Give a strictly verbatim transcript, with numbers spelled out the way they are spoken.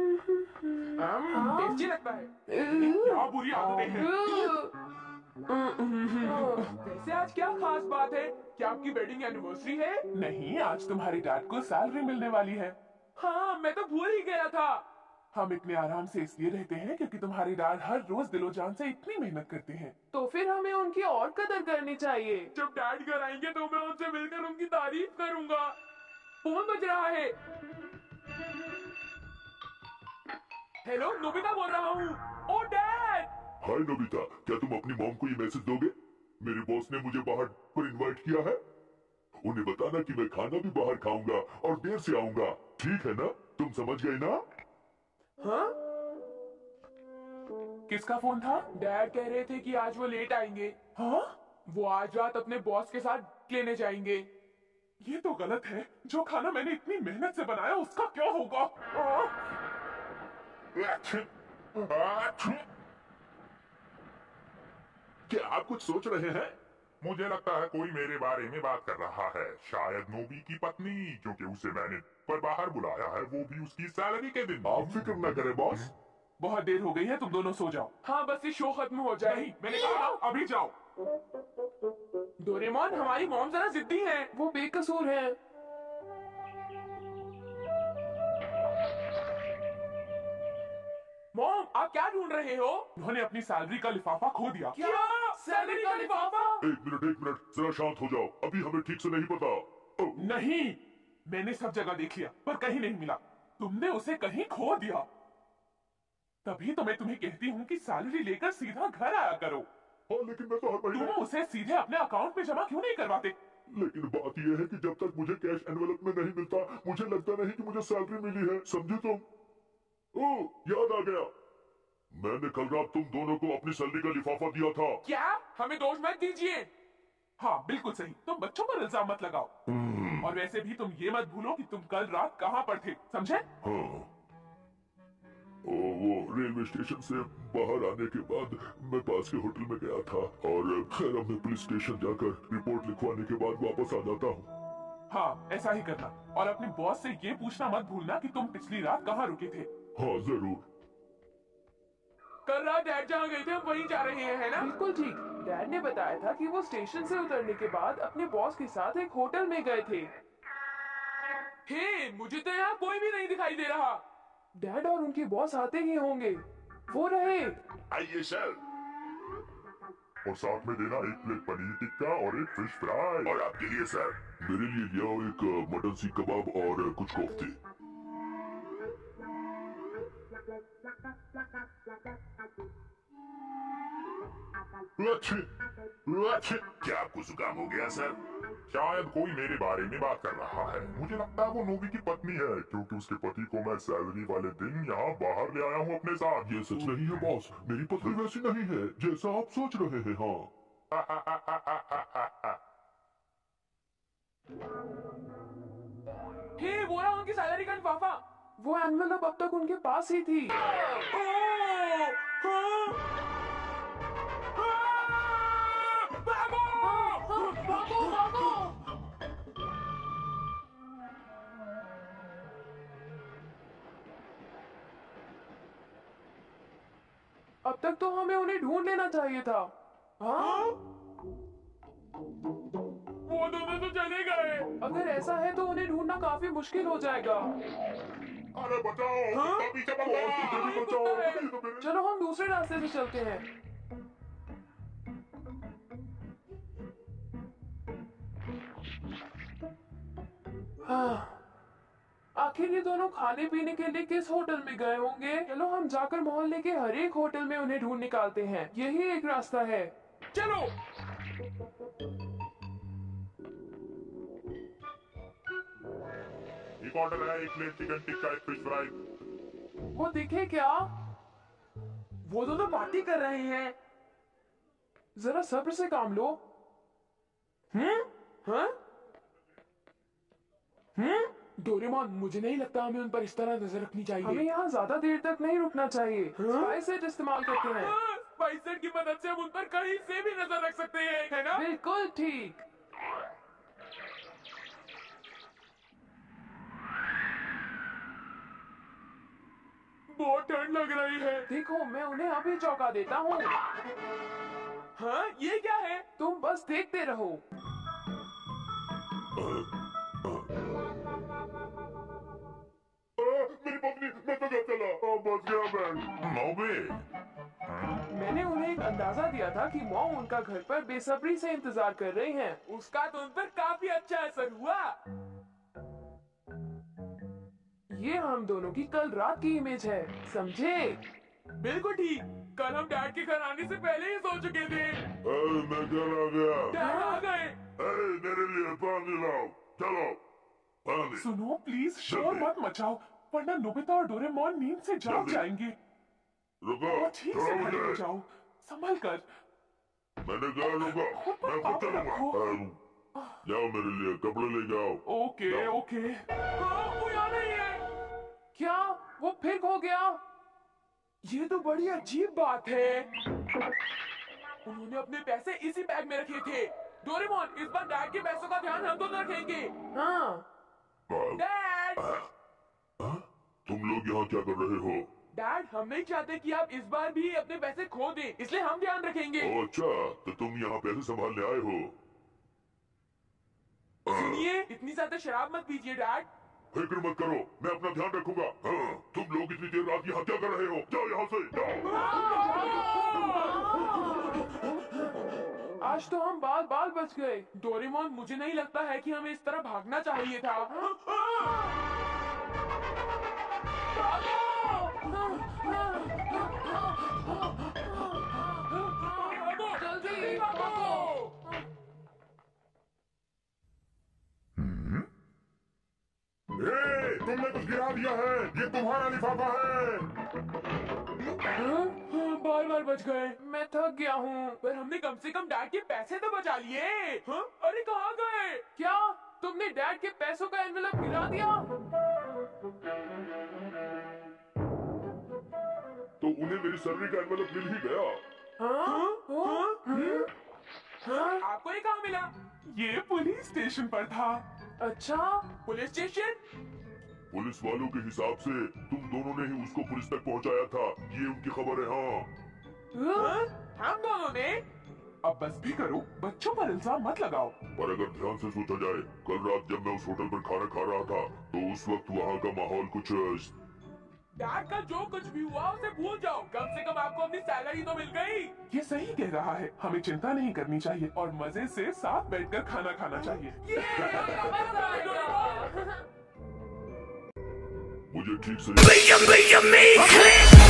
हम्म, tasty लगता है। क्या बुरी आदतें हैं। वैसे आज क्या खास बात है? क्या आपकी वेडिंग एनिवर्सरी है? नहीं, आज तुम्हारे डैड को सैलरी मिलने वाली है। हाँ, मैं तो भूल ही गया था। हम इतने आराम से इसलिए रहते हैं क्योंकि तुम्हारे डैड हर रोज दिलो जान से इतनी मेहनत करते हैं। तो फिर हमें उनकी और कदर करनी चाहिए। जब डैड घर आएंगे तो मैं उनसे मिलकर उनकी तारीफ करूंगा। फोन बज रहा है। हेलो, नोबिता बोल रहा हूँ। ओ डैड! हाय नोबिता, क्या तुम अपनी मॉम को ये मैसेज दोगे? मेरे बॉस ने मुझे बाहर पर इनवाइट किया है। उन्हें बताना कि मैं खाना भी बाहर खाऊंगा और देर से आऊंगा। ठीक है ना? तुम समझ गए ना? हाँ? किसका फोन था? डैड कह रहे थे कि आज वो लेट आएंगे। हाँ? वो आज रात अपने बॉस के साथ लेने जाएंगे। ये तो गलत है। जो खाना मैंने इतनी मेहनत से बनाया उसका क्या होगा? क्या आप कुछ सोच रहे हैं? मुझे लगता है कोई मेरे बारे में बात कर रहा है, शायद नोबी की पत्नी, क्योंकि उसे मैंने पर बाहर बुलाया है, वो भी उसकी सैलरी के दिन। आप फिक्र न करें बॉस। बहुत देर हो गई है, तुम दोनों सो जाओ। हाँ, बस ये शो खत्म हो जाए। नहीं, मैंने कहा ना, अभी जाओ। डोरेमोन, हमारी मॉम जरा जिद्दी है। वो बेकसूर है। मॉम, आप क्या ढूंढ रहे हो? उन्होंने अपनी सैलरी का लिफाफा खो दिया। क्या? सैलरी का लिफाफा? एक मिनट एक मिनट, जरा शांत हो जाओ। अभी हमें ठीक से नहीं पता। ओ, नहीं, मैंने सब जगह देख लिया पर कहीं नहीं मिला। तुमने उसे कहीं खो दिया। तभी तो मैं तुम्हें कहती हूँ कि सैलरी लेकर सीधा घर आया करो। हाँ, लेकिन मैं तो हर तुम महीने। उसे सीधे अपने अकाउंट में जमा क्यों नहीं करवाते? लेकिन बात यह है कि जब तक मुझे कैश एनवेलप में नहीं मिलता, मुझे लगता नहीं कि मुझे सैलरी मिली है। समझे तुम? ओ, याद आ गया, मैंने कल रात तुम दोनों को अपनी सैलरी का लिफाफा दिया था। क्या? हमें दोष मत दीजिए। हाँ, बिल्कुल सही। तुम बच्चों पर इल्जाम मत लगाओ। और वैसे भी तुम ये मत भूलो कि तुम कल रात कहाँ पर थे, समझे? हाँ। ओ, वो रेलवे स्टेशन से बाहर आने के बाद मैं पास के होटल में गया था और खैर अब मैं पुलिस स्टेशन जाकर रिपोर्ट लिखवाने के बाद वापस आ जाता हूँ। हाँ, ऐसा ही करना। और अपने बॉस से ये पूछना मत भूलना कि तुम पिछली रात कहाँ रुके थे। हाँ जरूर। कल रात डैड जहाँ गए थे हम वहीं जा रहे हैं, है ना? बिल्कुल ठीक। डैड ने बताया था कि वो स्टेशन से उतरने के बाद अपने बॉस के साथ एक होटल में गए थे। हे, मुझे तो यहाँ कोई भी नहीं दिखाई दे रहा। डैड और उनके बॉस आते ही होंगे। वो रहे। आइए सर। और साथ में देना एक प्लेट पनीर टिक्का और एक फिश फ्राई। और आपके लिए सर? मेरे लिए ले आओ एक अ, मटन सीख कबाब और अ, कुछ कोफ्ते। अच्छे, अच्छे। क्या आपको जुकाम हो गया सर? शायद कोई मेरे बारे में बात कर रहा है। मुझे लगता है वो नोबी की पत्नी है, क्योंकि उसके पति को मैं सैलरी वाले दिन यहाँ बाहर ले आया हूँ अपने साथ। ये सच नहीं है बॉस, मेरी पत्नी वैसी नहीं है जैसा आप सोच रहे हैं। हाँ। हे, वो रहा उनकी सैलरी का लिफाफा। वो एनवेलप अब तक उनके पास ही थी। ओ, हाँ, भागो! भागो, भागो! अब तक तो हमें उन्हें ढूंढ लेना चाहिए था। हाँ? वो दोनों तो चले गए। अगर ऐसा है तो उन्हें ढूंढना काफी मुश्किल हो जाएगा। अरे बचाओ! हाँ? कुत्ता पीछे पड़ गया! हाँ, ये बचाओ! कुत्ता है। ये तो मेरे- चलो हम दूसरे रास्ते से चलते हैं। हाँ, आखिर ये दोनों खाने पीने के लिए किस होटल में गए होंगे? चलो हम जाकर मोहल्ले के हर एक होटल में उन्हें ढूंढ निकालते हैं। यही एक रास्ता है। चलो। एक ऑर्डर है, एक प्लेट चिकन टिक्का, एक फिश फ्राई। वो दिखे क्या? वो दोनों पार्टी कर रहे हैं। जरा सब्र से काम लो। हम्म? हाँ? हम्म? डोरेमोन, मुझे नहीं लगता हमें उन पर इस तरह नजर रखनी चाहिए। हमें यहाँ ज्यादा देर तक नहीं रुकना चाहिए। स्पाई सेट इस्तेमाल करते हैं। स्पाई सेट की मदद से हम उन पर कहीं से भी नजर रख सकते हैं, है ना? बिल्कुल ठीक। बहुत ठंड लग रही है। देखो मैं उन्हें अभी चौंका देता हूँ। हाँ ये क्या है? तुम बस देखते रहो। मेरी पत्नी, मैं तो घर चला। ओ, बच गया मैं। नोबी, मैंने उन्हें एक अंदाजा दिया था कि मॉम उनका घर पर बेसब्री से इंतजार कर रही हैं। उसका तो उन पर काफी अच्छा असर हुआ। ये हम दोनों की कल रात की इमेज है, समझे? बिल्कुल ठीक। कल हम डैड के घर आने से पहले ही सो चुके थे। ए, मैं घर आ गया। डैड आ गए। ए, मेरे लिए पानी लाओ। चलो पानी। सुनो प्लीज, शोर मत मचाओ वरना नोबिता और डोरेमोन नींद से जाग जल्दी। जाएंगे। रुको, और ठीक से छोड़ो खड़े हो मुझे। जाओ, संभल कर। मैंने कहा रुको, खुद पर मैं खुद काबू चलूंगा। रखो। आ, जाओ मेरे लिए कपड़े ले जाओ। ओके जाओ। ओके। हाँ, वो यहाँ नहीं है। क्या वो फिर खो गया? ये तो बड़ी अजीब बात है। उन्होंने अपने पैसे इसी बैग में रखे थे। डोरेमोन, इस बार डैड के पैसों का ध्यान हम दोनों रखेंगे। हाँ। आ, डैड, आ, तुम लोग यहाँ क्या कर रहे हो? डैड हम नहीं चाहते कि आप इस बार भी अपने पैसे खो दें, इसलिए हम ध्यान रखेंगे। ओ अच्छा, तो तुम यहाँ पैसे संभालने आए हो? आ, सुनिए, इतनी ज्यादा शराब मत पीजिए डैड। फिक्र मत करो, मैं अपना ध्यान रखूंगा। हाँ, तुम लोग इतनी देर रात यहाँ क्या कर रहे हो? जाओ यहाँ से, जाओ। आज तो हम बाल बाल बच गए। डोरेमोन, मुझे नहीं लगता है कि हमें इस तरह भागना चाहिए था। जल्दी भागो। ए, तुमने कुछ गिरा दिया है। ये तुम्हारा लिफाफा है। बार बार बच गए। मैं थक गया हूँ। पर हमने कम से कम डैड के पैसे तो बचा लिए। हाँ? अरे कहाँ गए? क्या तुमने डैड के पैसों का एनवेलप गिरा दिया? तो उन्हें मेरी सैलरी का एनवेलप मिल ही गया। हाँ? हाँ? हाँ? हाँ? आपको ये कहाँ मिला? ये पुलिस स्टेशन पर था। अच्छा, पुलिस स्टेशन? पुलिस वालों के हिसाब से तुम दोनों ने ही उसको पुलिस तक पहुंचाया था। ये उनकी खबर है। हाँ, हाँ? हम दोनों ने? अब बस भी करो, बच्चों पर इल्जाम मत लगाओ। पर अगर ध्यान से सोचा जाए, कल रात जब मैं उस होटल पर खाना खा रहा था तो उस वक्त वहाँ का माहौल कुछ अ, डैड का जो कुछ भी हुआ उसे भूल जाओ। कम से कम आपको अपनी सैलरी तो मिल गई। ये सही कह रहा है, हमें चिंता नहीं करनी चाहिए और मजे से साथ बैठकर खाना खाना चाहिए। ये मजा आएगा। मुझे ठीक से